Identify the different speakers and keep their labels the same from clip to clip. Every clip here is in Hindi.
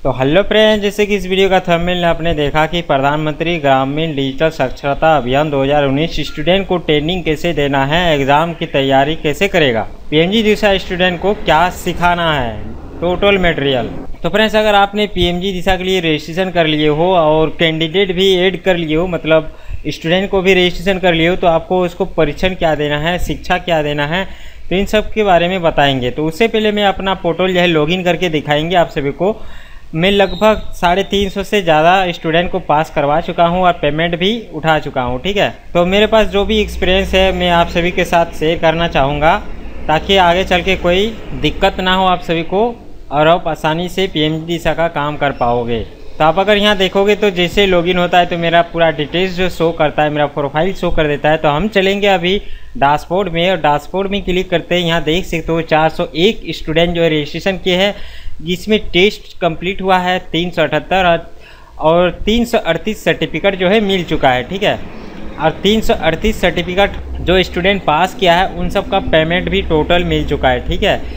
Speaker 1: तो हेलो फ्रेंड्स, जैसे कि इस वीडियो का थंबनेल में आपने देखा कि प्रधानमंत्री ग्रामीण डिजिटल साक्षरता अभियान 2019 स्टूडेंट को ट्रेनिंग कैसे देना है, एग्ज़ाम की तैयारी कैसे करेगा, पीएमजी दिशा स्टूडेंट को क्या सिखाना है, टोटल मटेरियल। तो फ्रेंड्स, अगर आपने पीएमजी दिशा के लिए रजिस्ट्रेशन कर लिए हो और कैंडिडेट भी ऐड कर लिए हो, मतलब स्टूडेंट को भी रजिस्ट्रेशन कर लिए हो, तो आपको उसको परीक्षण क्या देना है, शिक्षा क्या देना है, तो इन सब के बारे में बताएंगे। तो उससे पहले मैं अपना पोर्टल जो है लॉगिन करके दिखाएंगे आप सभी को। मैं लगभग 350 से ज़्यादा स्टूडेंट को पास करवा चुका हूं और पेमेंट भी उठा चुका हूं, ठीक है। तो मेरे पास जो भी एक्सपीरियंस है मैं आप सभी के साथ शेयर करना चाहूँगा, ताकि आगे चल के कोई दिक्कत ना हो आप सभी को और आप आसानी से पीएमजी दिशा का काम कर पाओगे। तो आप अगर यहाँ देखोगे तो जैसे लॉगिन होता है तो मेरा पूरा डिटेल्स जो शो करता है, मेरा प्रोफाइल शो कर देता है। तो हम चलेंगे अभी डैशबोर्ड में, और डैशबोर्ड में क्लिक करते हैं। यहाँ देख सकते हो 401 स्टूडेंट जो है रजिस्ट्रेशन किए हैं, जिसमें टेस्ट कंप्लीट हुआ है 378 और 338 सर्टिफिकेट जो है मिल चुका है, ठीक है। और 338 सर्टिफिकेट जो स्टूडेंट पास किया है उन सब का पेमेंट भी टोटल मिल चुका है, ठीक है।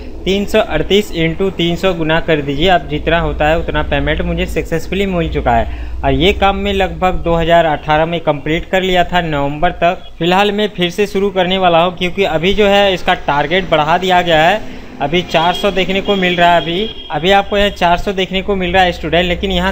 Speaker 1: 338 इंटू 300 गुना कर दीजिए, अब जितना होता है उतना पेमेंट मुझे सक्सेसफुली मिल चुका है। और ये काम मैं लगभग 2018 में कंप्लीट कर लिया था, नवंबर तक। फिलहाल मैं फिर से शुरू करने वाला हूँ, क्योंकि अभी जो है इसका टारगेट बढ़ा दिया गया है। अभी 400 देखने को मिल रहा है, अभी आपको यहाँ 400 देखने को मिल रहा है स्टूडेंट, लेकिन यहाँ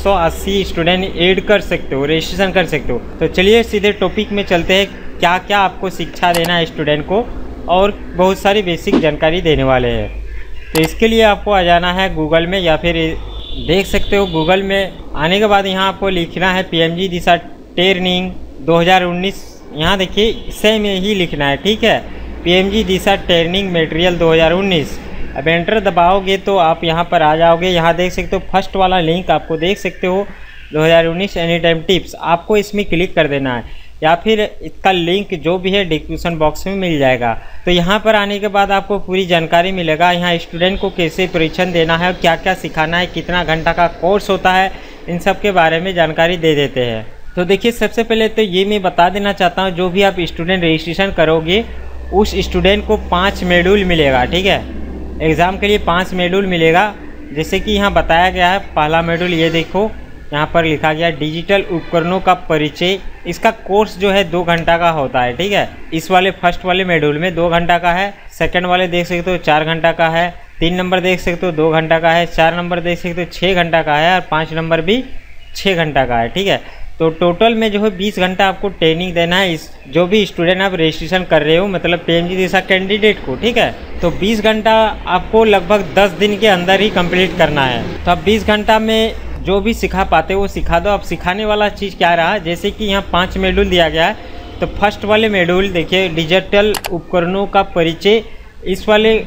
Speaker 1: 780 स्टूडेंट ऐड कर सकते हो, रजिस्ट्रेशन कर सकते हो। तो चलिए सीधे टॉपिक में चलते हैं, क्या क्या आपको शिक्षा देना है स्टूडेंट को, और बहुत सारी बेसिक जानकारी देने वाले हैं। तो इसके लिए आपको आ जाना है गूगल में, या फिर देख सकते हो गूगल में आने के बाद यहाँ आपको लिखना है पीएमजी दिशा ट्रेनिंग 2019। यहाँ देखिए सेम ही लिखना है, ठीक है, पीएमजी दिशा ट्रेनिंग मटेरियल 2019। अब एंटर दबाओगे तो आप यहाँ पर आ जाओगे। यहाँ देख सकते हो फर्स्ट वाला लिंक आपको देख सकते हो 2019 एनी टाइम टिप्स, आपको इसमें क्लिक कर देना है, या फिर इसका लिंक जो भी है डिस्क्रिप्शन बॉक्स में मिल जाएगा। तो यहाँ पर आने के बाद आपको पूरी जानकारी मिलेगा, यहाँ स्टूडेंट को कैसे परीक्षण देना है, क्या क्या सिखाना है, कितना घंटा का कोर्स होता है, इन सब के बारे में जानकारी दे देते हैं। तो देखिए, सबसे पहले तो ये मैं बता देना चाहता हूँ, जो भी आप स्टूडेंट रजिस्ट्रेशन करोगे उस स्टूडेंट को 5 मॉड्यूल मिलेगा, ठीक है। एग्ज़ाम के लिए 5 मॉड्यूल मिलेगा, जैसे कि यहाँ बताया गया है। पहला मॉड्यूल ये देखो, यहाँ पर लिखा गया डिजिटल उपकरणों का परिचय। इसका कोर्स जो है 2 घंटा का होता है, ठीक है। इस वाले फर्स्ट वाले मॉड्यूल में 2 घंटा का है, सेकंड वाले देख सकते हो 4 घंटा का है, 3 नंबर देख सकते हो 2 घंटा का है, 4 नंबर देख सकते हो 6 घंटा का है, और 5 नंबर भी 6 घंटा का है, ठीक है। तो टोटल में जो है 20 घंटा आपको ट्रेनिंग देना है, इस जो भी स्टूडेंट आप रजिस्ट्रेशन कर रहे हो, मतलब पीएमजी दिशा कैंडिडेट को, ठीक है। तो 20 घंटा आपको लगभग 10 दिन के अंदर ही कंप्लीट करना है। तो अब 20 घंटा में जो भी सिखा पाते वो सिखा दो। अब सिखाने वाला चीज़ क्या रहा, जैसे कि यहाँ 5 मॉड्यूल दिया गया है। तो फर्स्ट वाले मॉड्यूल देखिए डिजिटल उपकरणों का परिचय। इस वाले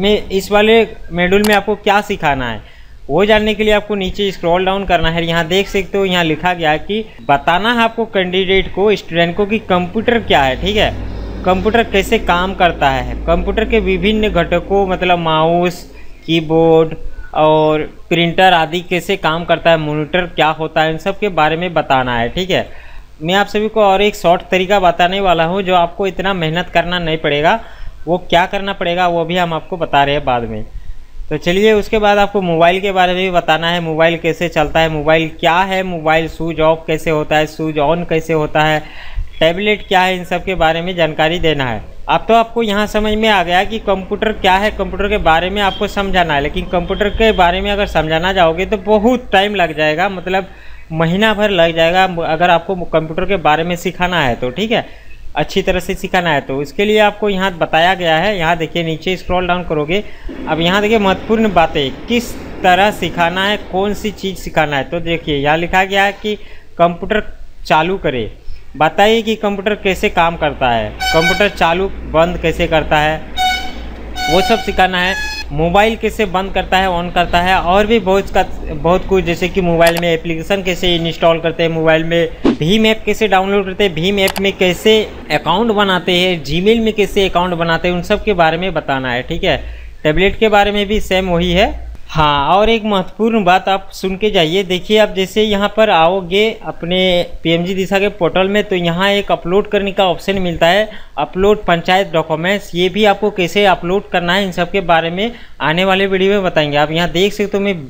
Speaker 1: मॉड्यूल में आपको क्या सिखाना है वो जानने के लिए आपको नीचे स्क्रॉल डाउन करना है। यहाँ देख सकते हो, यहाँ लिखा गया है कि बताना है आपको कैंडिडेट को, स्टूडेंट को, कि कंप्यूटर क्या है, ठीक है। कंप्यूटर कैसे काम करता है, कंप्यूटर के विभिन्न घटकों, मतलब माउस, कीबोर्ड और प्रिंटर आदि कैसे काम करता है, मॉनिटर क्या होता है, इन सब के बारे में बताना है, ठीक है। मैं आप सभी को और एक शॉर्ट तरीका बताने वाला हूँ, जो आपको इतना मेहनत करना नहीं पड़ेगा। वो क्या करना पड़ेगा वो भी हम आपको बता रहे हैं बाद में। तो चलिए, उसके बाद आपको मोबाइल के बारे में भी बताना है, मोबाइल कैसे चलता है, मोबाइल क्या है, मोबाइल स्विच ऑफ कैसे होता है, स्विच ऑन कैसे होता है, टैबलेट क्या है, इन सब के बारे में जानकारी देना है। अब तो आपको यहाँ समझ में आ गया कि कंप्यूटर क्या है, कंप्यूटर के बारे में आपको समझाना है। लेकिन कंप्यूटर के बारे में अगर समझाना जाओगे तो बहुत टाइम लग जाएगा, मतलब महीना भर लग जाएगा, अगर आपको कंप्यूटर के बारे में सिखाना है तो, ठीक है, अच्छी तरह से सिखाना है। तो इसके लिए आपको यहाँ बताया गया है। यहाँ देखिए नीचे स्क्रॉल डाउन करोगे, अब यहाँ देखिए महत्वपूर्ण बातें, किस तरह सिखाना है, कौन सी चीज़ सिखाना है। तो देखिए यहाँ लिखा गया है कि कंप्यूटर चालू करे, बताइए कि कंप्यूटर कैसे काम करता है, कंप्यूटर चालू बंद कैसे करता है, वो सब सिखाना है। मोबाइल कैसे बंद करता है, ऑन करता है, और भी बहुत कुछ, जैसे कि मोबाइल में एप्लीकेशन कैसे इंस्टॉल करते हैं, मोबाइल में भीम ऐप कैसे डाउनलोड करते हैं, भीम ऐप में कैसे अकाउंट बनाते हैं, जीमेल में कैसे अकाउंट बनाते हैं, उन सब के बारे में बताना है, ठीक है। टैबलेट के बारे में भी सेम वही है। हाँ, और एक महत्वपूर्ण बात आप सुन के जाइए। देखिए, आप जैसे यहाँ पर आओगे अपने पीएमजी दिशा के पोर्टल में, तो यहाँ एक अपलोड करने का ऑप्शन मिलता है, अपलोड पंचायत डॉक्यूमेंट्स। ये भी आपको कैसे अपलोड करना है, इन सब के बारे में आने वाले वीडियो में बताएंगे। आप यहाँ देख सकते हो, मैं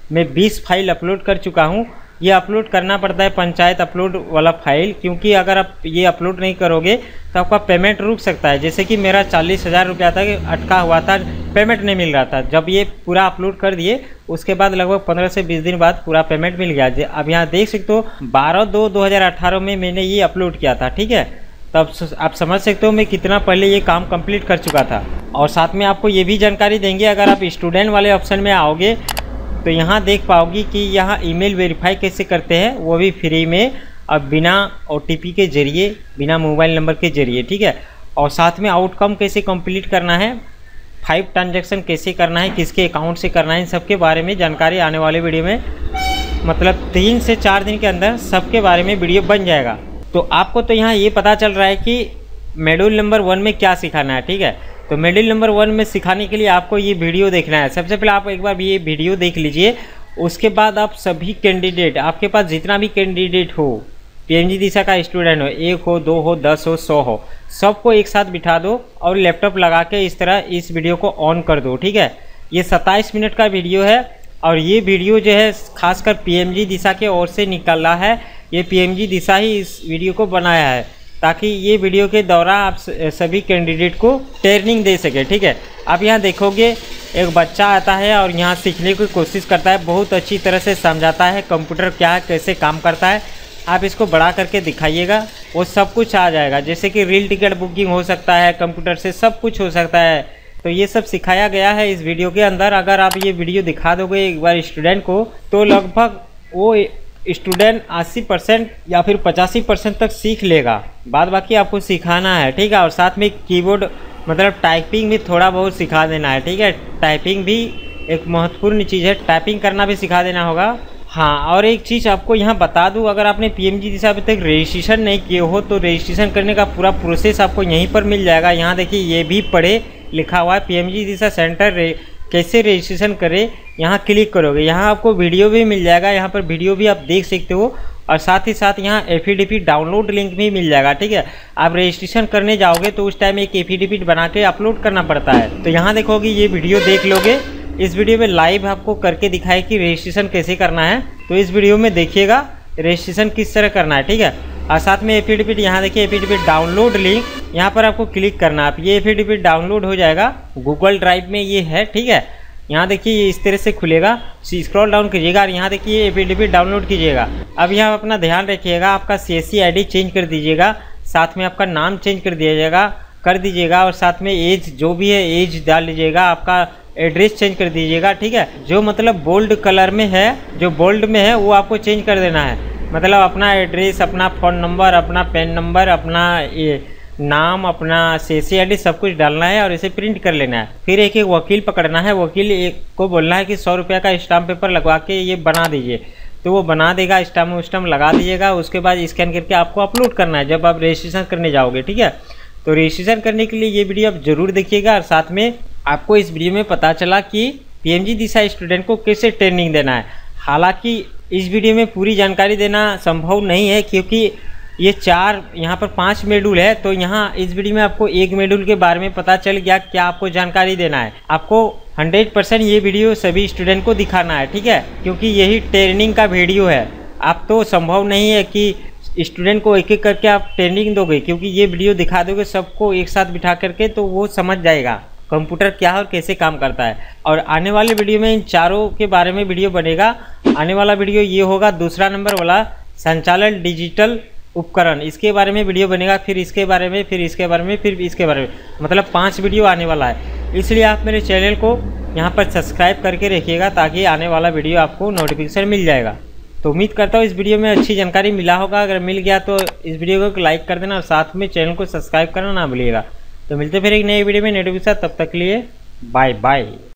Speaker 1: मैं 20 फाइल अपलोड कर चुका हूँ। ये अपलोड करना पड़ता है पंचायत अपलोड वाला फाइल, क्योंकि अगर आप ये अपलोड नहीं करोगे तो आपका पेमेंट रुक सकता है। जैसे कि मेरा 40,000 रुपया तक अटका हुआ था, पेमेंट नहीं मिल रहा था। जब ये पूरा अपलोड कर दिए उसके बाद लगभग 15 से 20 दिन बाद पूरा पेमेंट मिल गया। अब यहाँ देख सकते हो 12/2/2018 में मैंने ये अपलोड किया था, ठीक है। तब आप समझ सकते हो मैं कितना पहले ये काम कंप्लीट कर चुका था। और साथ में आपको ये भी जानकारी देंगे, अगर आप स्टूडेंट वाले ऑप्शन में आओगे तो यहाँ देख पाओगी कि यहाँ ईमेल वेरीफाई कैसे करते हैं, वो भी फ्री में, अब बिना OTP के जरिए, बिना मोबाइल नंबर के जरिए, ठीक है। और साथ में आउटकम कैसे कंप्लीट करना है, 5 ट्रांजैक्शन कैसे करना है, किसके अकाउंट से करना है, इन सब के बारे में जानकारी आने वाले वीडियो में, मतलब 3 से 4 दिन के अंदर सबके बारे में वीडियो बन जाएगा। तो आपको तो यहाँ ये पता चल रहा है कि मॉड्यूल नंबर 1 में क्या सिखाना है, ठीक है। तो मॉड्यूल नंबर 1 में सिखाने के लिए आपको ये वीडियो देखना है। सबसे पहले आप एक बार ये वीडियो देख लीजिए, उसके बाद आप सभी कैंडिडेट, आपके पास जितना भी कैंडिडेट हो, PMgdisha का स्टूडेंट हो, 1 हो, 2 हो, 10 हो, 100 हो, सबको एक साथ बिठा दो और लैपटॉप लगा के इस तरह इस वीडियो को ऑन कर दो, ठीक है। ये 27 मिनट का वीडियो है और ये वीडियो जो है खासकर PMgdisha के ओर से निकला है। ये PMgdisha ही इस वीडियो को बनाया है ताकि ये वीडियो के दौरान आप सभी कैंडिडेट को ट्रेनिंग दे सके, ठीक है। आप यहाँ देखोगे एक बच्चा आता है और यहाँ सीखने की कोशिश करता है, बहुत अच्छी तरह से समझाता है कंप्यूटर क्या है, कैसे काम करता है। आप इसको बड़ा करके दिखाइएगा, वो सब कुछ आ जाएगा। जैसे कि रेल टिकट बुकिंग हो सकता है कंप्यूटर से, सब कुछ हो सकता है। तो ये सब सिखाया गया है इस वीडियो के अंदर। अगर आप ये वीडियो दिखा दोगे एक बार स्टूडेंट को, तो लगभग वो स्टूडेंट 80% या फिर 85% तक सीख लेगा। बाद बाकी आपको सिखाना है, ठीक है। और साथ में कीबोर्ड मतलब टाइपिंग भी थोड़ा बहुत सिखा देना है, ठीक है। टाइपिंग भी एक महत्वपूर्ण चीज़ है, टाइपिंग करना भी सिखा देना होगा। हाँ, और एक चीज़ आपको यहाँ बता दूँ, अगर आपने PMgdisha अभी तक रजिस्ट्रेशन नहीं किए हो तो रजिस्ट्रेशन करने का पूरा प्रोसेस आपको यहीं पर मिल जाएगा। यहाँ देखिए ये भी पढ़े लिखा हुआ है PMgdisha सेंटर कैसे रजिस्ट्रेशन करें। यहाँ क्लिक करोगे, यहाँ आपको वीडियो भी मिल जाएगा, यहाँ पर वीडियो भी आप देख सकते हो। और साथ ही साथ यहाँ एफिडेविट डाउनलोड लिंक भी मिल जाएगा, ठीक है। आप रजिस्ट्रेशन करने जाओगे तो उस टाइम एक एफिडेविट बना के अपलोड करना पड़ता है। तो यहाँ देखोगे ये वीडियो देख लोगे, इस वीडियो में लाइव आपको करके दिखाए कि रजिस्ट्रेशन कैसे करना है। तो इस वीडियो में देखिएगा रजिस्ट्रेशन किस तरह करना है, ठीक है। और साथ में एफिडेविट, यहाँ देखिए एफिडेविट डाउनलोड लिंक, यहाँ पर आपको क्लिक करना है। आप ये एफिडेविट डाउनलोड हो जाएगा, गूगल ड्राइव में ये है, ठीक है। यहाँ देखिए ये इस तरह से खुलेगा, स्क्रॉल डाउन कीजिएगा और यहाँ देखिए एफिडेविट डाउनलोड कीजिएगा। अब यहाँ अपना ध्यान रखिएगा, आपका CSC ID चेंज कर दीजिएगा, साथ में आपका नाम चेंज कर दीजिएगा और साथ में एज जो भी है एज डाल लीजिएगा, आपका एड्रेस चेंज कर दीजिएगा, ठीक है। जो मतलब बोल्ड कलर में है, जो बोल्ड में है वो आपको चेंज कर देना है। मतलब अपना एड्रेस, अपना फ़ोन नंबर, अपना पैन नंबर, अपना ये नाम, अपना CSC ID सब कुछ डालना है और इसे प्रिंट कर लेना है। फिर एक वकील पकड़ना है, वकील को बोलना है कि 100 रुपये का स्टाम्प पेपर लगवा के ये बना दीजिए, तो वो बना देगा, स्टाम्प लगा दीजिएगा। उसके बाद स्कैन करके आपको अपलोड करना है जब आप रजिस्ट्रेशन करने जाओगे, ठीक है। तो रजिस्ट्रेशन करने के लिए ये वीडियो आप जरूर देखिएगा। और साथ में आपको इस वीडियो में पता चला कि PMgdisha स्टूडेंट को कैसे ट्रेनिंग देना है। हालांकि इस वीडियो में पूरी जानकारी देना संभव नहीं है, क्योंकि ये 4 यहाँ पर 5 मॉड्यूल है। तो यहाँ इस वीडियो में आपको एक मॉड्यूल के बारे में पता चल गया, क्या आपको जानकारी देना है। आपको 100% ये वीडियो सभी स्टूडेंट को दिखाना है, ठीक है, क्योंकि यही ट्रेनिंग का वीडियो है। आप तो संभव नहीं है कि स्टूडेंट को एक एक करके आप ट्रेनिंग दोगे, क्योंकि ये वीडियो दिखा दोगे सबको एक साथ बिठा करके, तो वो समझ जाएगा कंप्यूटर क्या है और कैसे काम करता है। और आने वाले वीडियो में इन चारों के बारे में वीडियो बनेगा। आने वाला वीडियो ये होगा, दूसरा नंबर वाला संचालन डिजिटल उपकरण, इसके बारे में वीडियो बनेगा। फिर इसके बारे में, फिर इसके बारे में, फिर इसके बारे में, मतलब 5 वीडियो आने वाला है। इसलिए आप मेरे चैनल को यहाँ पर सब्सक्राइब करके रखिएगा ताकि आने वाला वीडियो आपको नोटिफिकेशन मिल जाएगा। तो उम्मीद करता हूँ इस वीडियो में अच्छी जानकारी मिला होगा। अगर मिल गया तो इस वीडियो को लाइक कर देना और साथ में चैनल को सब्सक्राइब करना ना भूलिएगा। तो मिलते फिर एक नई वीडियो में नोटिफिकेशन, तब तक के लिए बाय बाय।